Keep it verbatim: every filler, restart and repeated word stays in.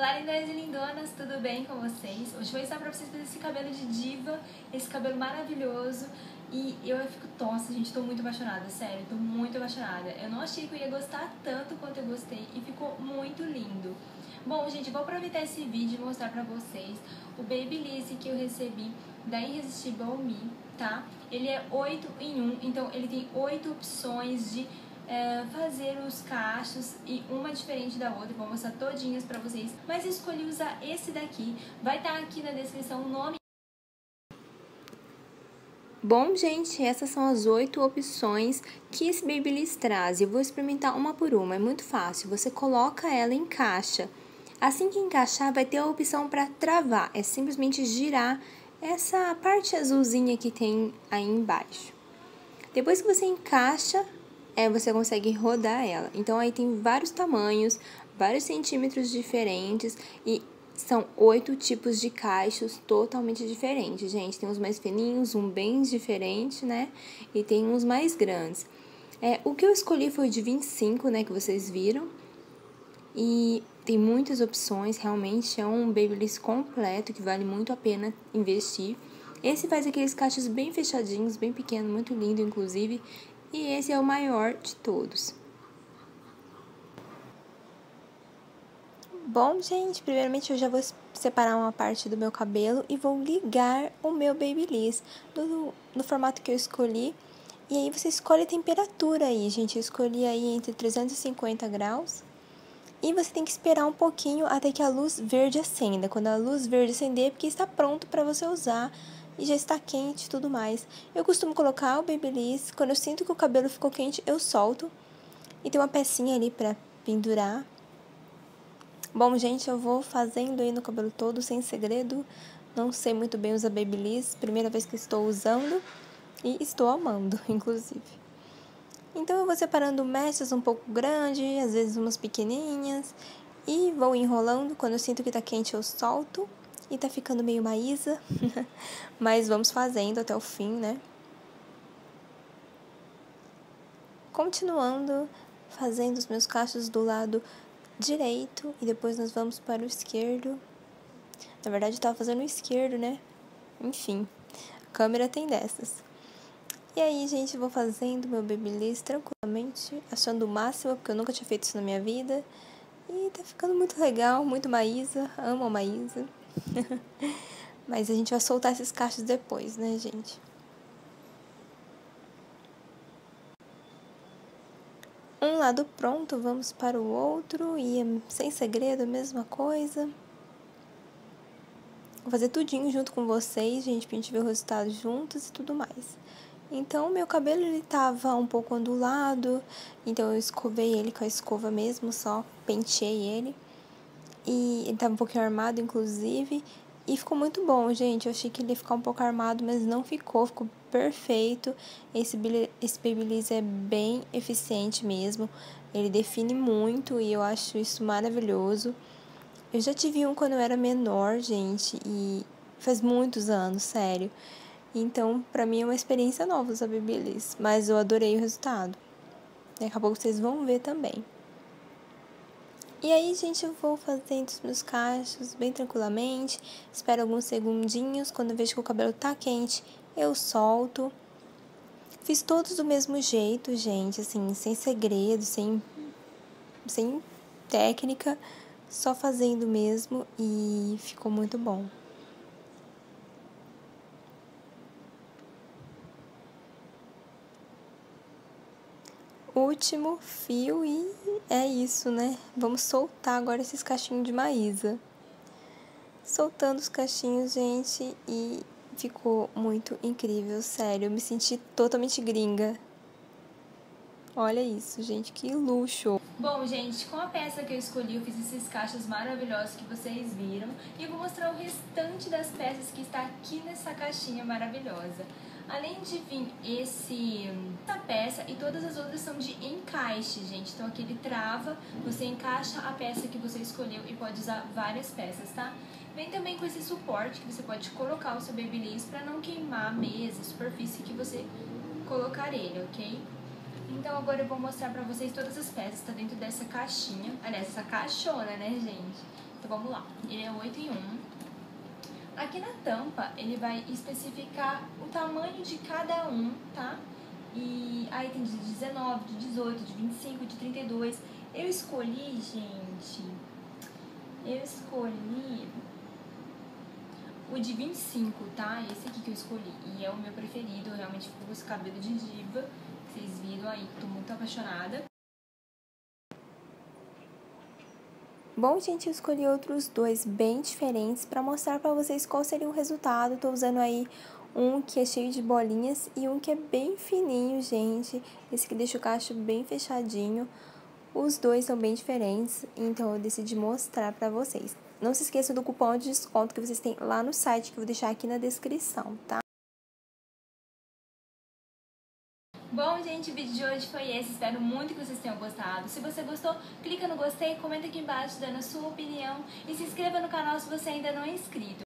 Olá, lindas e lindonas, tudo bem com vocês? Hoje vou ensinar pra vocês fazer esse cabelo de diva, esse cabelo maravilhoso. E eu fico, nossa, gente, tô muito apaixonada, sério, tô muito apaixonada. Eu não achei que eu ia gostar tanto quanto eu gostei e ficou muito lindo. Bom, gente, vou aproveitar esse vídeo e mostrar pra vocês o Babyliss que eu recebi da Irresistible Me, tá? Ele é oito em um, então ele tem oito opções de é, fazer os cachos e uma diferente da outra. Vou mostrar todinhas pra vocês, mas eu escolhi usar esse daqui. Vai estar aqui na descrição o nome. Bom, gente, essas são as oito opções que esse Babyliss traz. Eu vou experimentar uma por uma, é muito fácil. Você coloca ela, encaixa. Assim que encaixar, vai ter a opção para travar. É simplesmente girar essa parte azulzinha que tem aí embaixo. Depois que você encaixa, é, você consegue rodar ela. Então, aí tem vários tamanhos, vários centímetros diferentes e são oito tipos de cachos totalmente diferentes, gente. Tem uns mais fininhos, um bem diferente, né? E tem uns mais grandes. É, o que eu escolhi foi o de vinte e cinco, né? Que vocês viram. E tem muitas opções, realmente é um Babyliss completo que vale muito a pena investir. Esse faz aqueles cachos bem fechadinhos, bem pequeno, muito lindo, inclusive. E esse é o maior de todos. Bom, gente, primeiramente eu já vou separar uma parte do meu cabelo e vou ligar o meu Babyliss no, no formato que eu escolhi. E aí você escolhe a temperatura aí, gente. Eu escolhi aí entre trezentos e cinquenta graus. E você tem que esperar um pouquinho até que a luz verde acenda. Quando a luz verde acender é porque está pronto para você usar e já está quente e tudo mais. Eu costumo colocar o Babyliss, quando eu sinto que o cabelo ficou quente, eu solto. E tem uma pecinha ali para pendurar. Bom, gente, eu vou fazendo aí no cabelo todo, sem segredo. Não sei muito bem usar Babyliss, primeira vez que estou usando e estou amando, inclusive. Então, eu vou separando mechas um pouco grandes, às vezes umas pequenininhas, e vou enrolando. Quando eu sinto que tá quente, eu solto, e tá ficando meio maísa, mas vamos fazendo até o fim, né? Continuando, fazendo os meus cachos do lado direito, e depois nós vamos para o esquerdo. Na verdade, eu tava fazendo o esquerdo, né? Enfim, a câmera tem dessas. E aí, gente, vou fazendo meu Babyliss tranquilamente, achando o máximo, porque eu nunca tinha feito isso na minha vida. E tá ficando muito legal, muito Maísa, amo a Maísa. Mas a gente vai soltar esses cachos depois, né, gente? Um lado pronto, vamos para o outro e é sem segredo, a mesma coisa. Vou fazer tudinho junto com vocês, gente, pra gente ver o resultado juntos e tudo mais. Então, meu cabelo, ele tava um pouco ondulado, então eu escovei ele com a escova mesmo, só penteei ele. E ele tava um pouquinho armado, inclusive, e ficou muito bom, gente. Eu achei que ele ia ficar um pouco armado, mas não ficou, ficou perfeito. Esse, esse Babyliss é bem eficiente mesmo, ele define muito e eu acho isso maravilhoso. Eu já tive um quando eu era menor, gente, e faz muitos anos, sério. Então, pra mim é uma experiência nova usar Babyliss, mas eu adorei o resultado. Daqui a pouco vocês vão ver também. E aí, gente, eu vou fazendo os meus cachos bem tranquilamente, espero alguns segundinhos, quando eu vejo que o cabelo tá quente, eu solto. Fiz todos do mesmo jeito, gente, assim, sem segredo, sem, sem técnica, só fazendo mesmo e ficou muito bom. Último fio e é isso, né? Vamos soltar agora esses cachinhos de Maísa. Soltando os cachinhos, gente, e ficou muito incrível, sério. Eu me senti totalmente gringa. Olha isso, gente, que luxo! Bom, gente, com a peça que eu escolhi, eu fiz esses cachos maravilhosos que vocês viram. E eu vou mostrar o restante das peças que está aqui nessa caixinha maravilhosa. Além de vir esse, essa peça e todas as outras são de encaixe, gente. Então aqui ele trava, você encaixa a peça que você escolheu e pode usar várias peças, tá? Vem também com esse suporte que você pode colocar o seu Babyliss para não queimar a mesa, a superfície que você colocar ele, ok? Então agora eu vou mostrar pra vocês todas as peças, tá dentro dessa caixinha. Aliás, essa caixona, né, gente? Então vamos lá, ele é oito em um. Aqui na tampa ele vai especificar o tamanho de cada um, tá? E aí tem de dezenove, de dezoito, de vinte e cinco, de trinta e dois. Eu escolhi, gente, eu escolhi o de vinte e cinco, tá? Esse aqui que eu escolhi. E é o meu preferido, eu realmente fico com esse cabelo de diva. Vocês viram aí, tô muito apaixonada. Bom, gente, eu escolhi outros dois bem diferentes para mostrar para vocês qual seria o resultado. Tô usando aí um que é cheio de bolinhas e um que é bem fininho, gente. Esse que deixa o cacho bem fechadinho. Os dois são bem diferentes, então eu decidi mostrar para vocês. Não se esqueça do cupom de desconto que vocês têm lá no site, que eu vou deixar aqui na descrição, tá? Bom, gente, o vídeo de hoje foi esse. Espero muito que vocês tenham gostado. Se você gostou, clica no gostei, comenta aqui embaixo dando a sua opinião e se inscreva no canal se você ainda não é inscrito.